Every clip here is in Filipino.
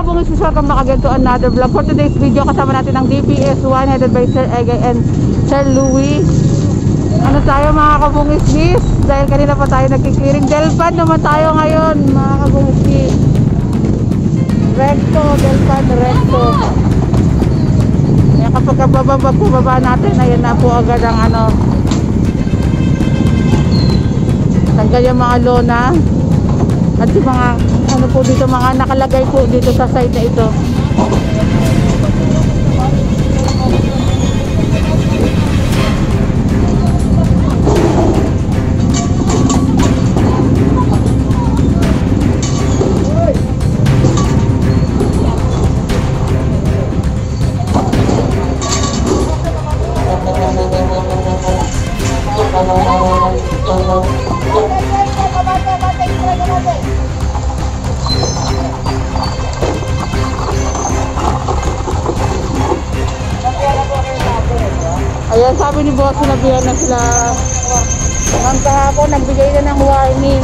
kabungis, welcome back again to another vlog. For today's video, kasama natin ang DPS1 headed by Sir Egay and Sir Louie. Ano tayo mga kabungis, dahil kanina pa tayo nagkikiring. Delpan naman tayo ngayon mga kabungis. Recto, Delpan, recto. Kaya kapag pababa natin, ayan na po agad ang ano, tanggal yung mga lona. At yung mga ano po dito, mga nakalagay po dito sa side na ito. Ayan, sabi ni boss, sinabihan na sila ang kahapon, nagbigay na ng warning.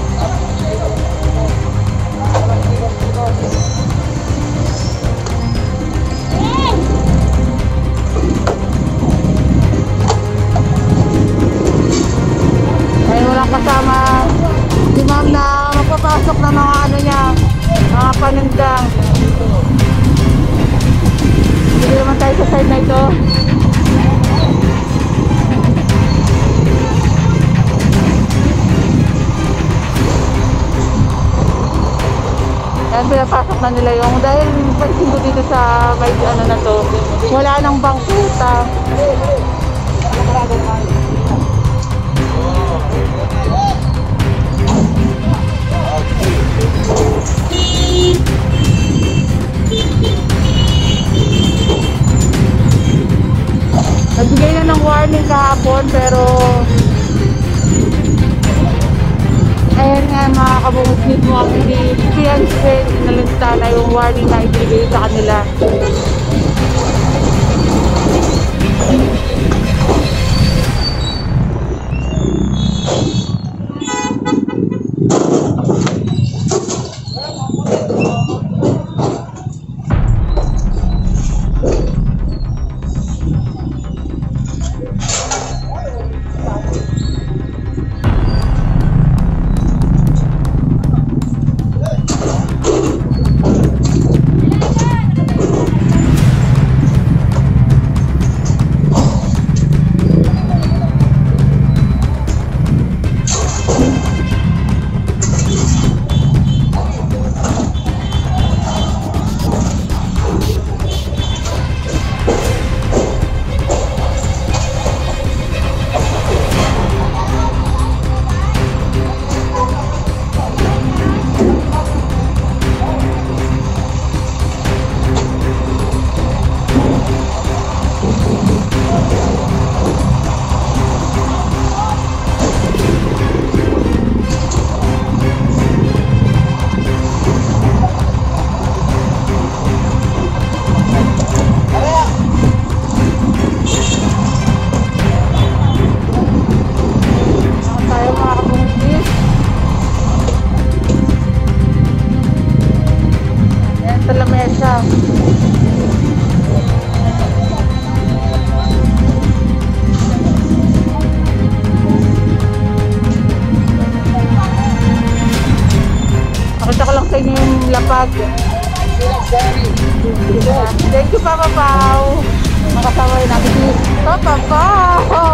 Ngayon walang kasama si ma'am na magpapasok ng mga ano niya, mga panindang. Hindi naman tayo sa side na ito. Ayan, pinapasok na nila yung, dahil pansin ko dito sa may ano na to, wala nang bangkuta. Nagbigay na ng warning kahapon, pero ayan nga mga kabungis, mismo ang hindi fiancé, inalista na yung warning na ibigay sa kanila. Nakita ko lang sa inyo yung lapag. Thank you, Papa Pao. Makasama rin natin si Papa Pao.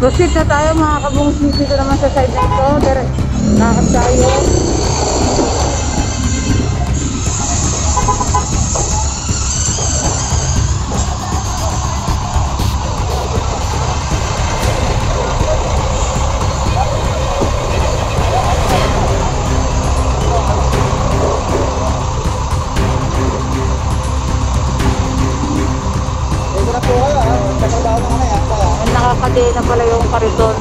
Proceed na tayo mga kabungis. Dito naman sa side na ito. Lakad tayo. Nakakadena pala yung kariton.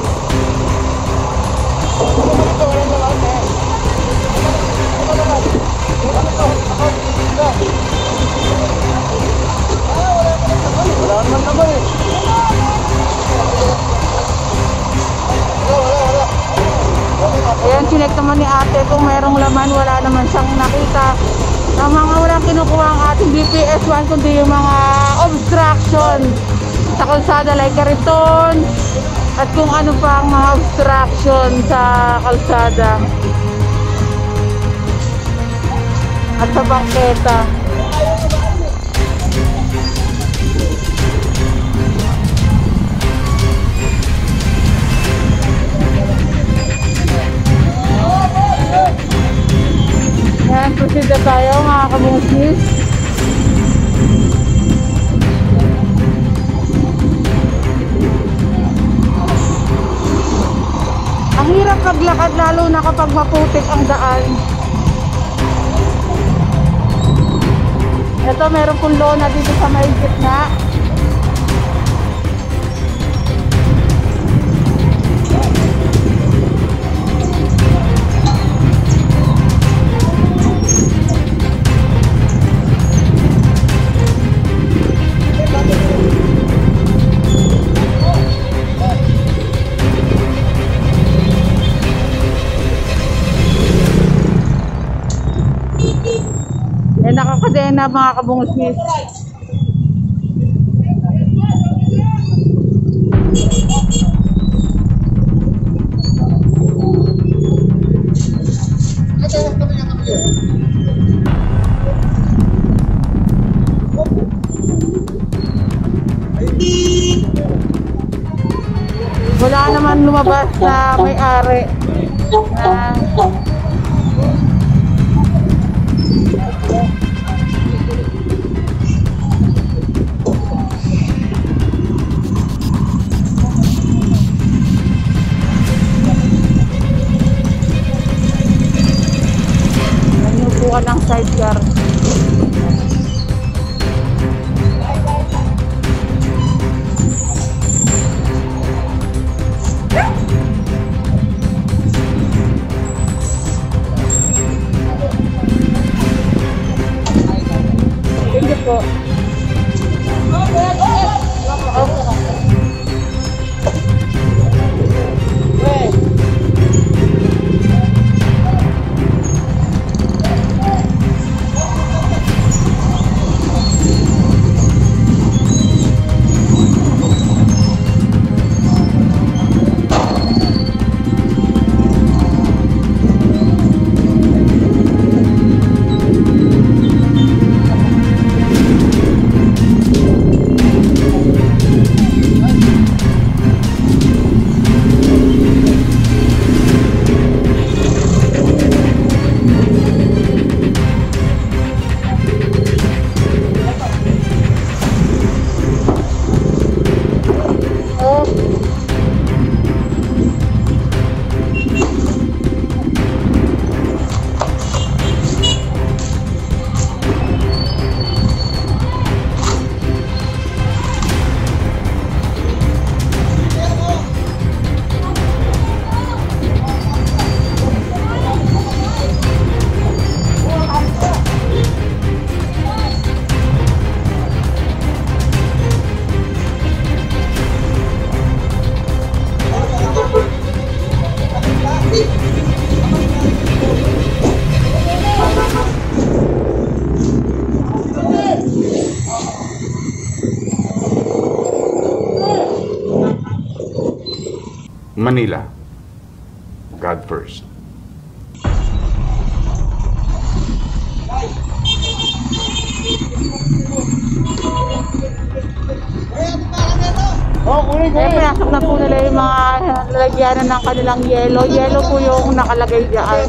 Ayan, chinek naman ni ate kung merong laman. Wala naman siyang nakita na mga walang kinukuha ang ating DPS1 kundi yung mga obstruction sa kalsada like kariton at kung ano pa ang mga obstruction sa kalsada at sa bangketa. Ayan, proceed na tayo mga kabungis. Ang hirap maglakad lalo na kapag maputik ang daan. Ito, meron pong lona dito sa may gitna. Nakakadena mga kabungis. Wala naman lumabas na may-ari na ng sidecar. Hindi po. Manila, God first. Oh, kunin Eh, pinasok na po nila yung mga lalagyanan ng kanilang yelo. Yelo po yung nakalagay dyan.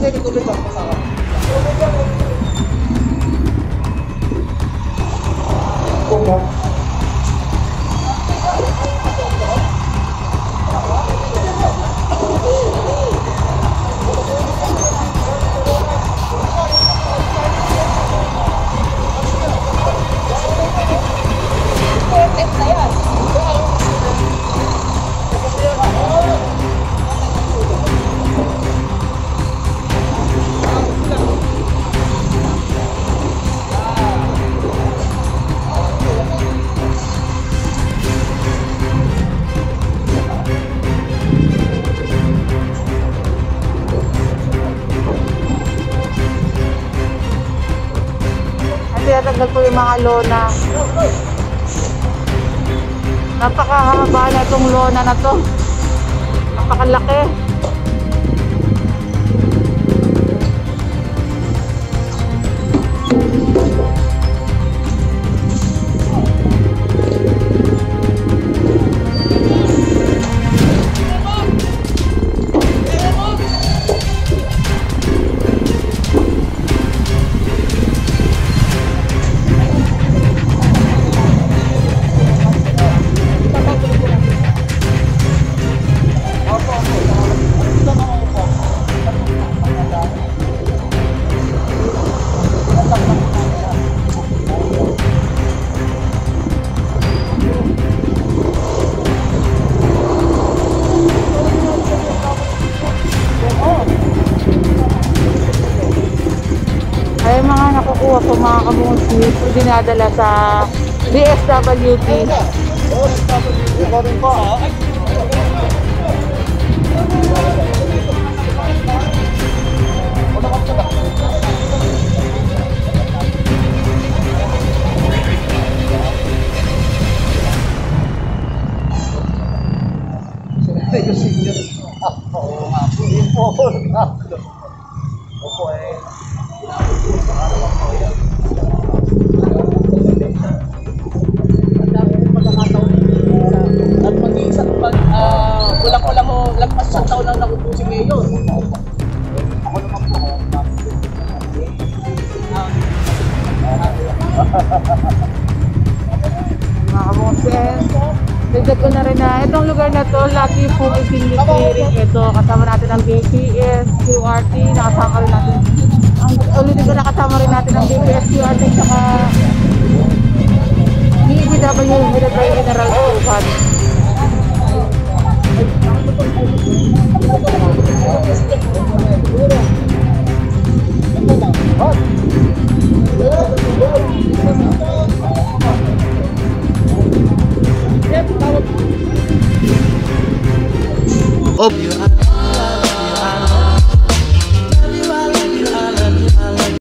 Tinatanggal po yung mga lona. Napakahaba na itong lona na to. Napakalaki. Ay mga nakukuha po mga kamusis, dinadala sa DSWD. At mag-iisang kulang-kulang mo, lagpas isang taon lang nakupo si Mayor. Ako naman po. Mga kamusis, dagdag ko na rin na itong lugar na to, lagi po itinitiring ito. Kasama natin ang DPS, QRT, nakasama rin natin. Ulitin ko nakasama rin natin ang DPS, QRT, saka DPW, Military General Suhan. Of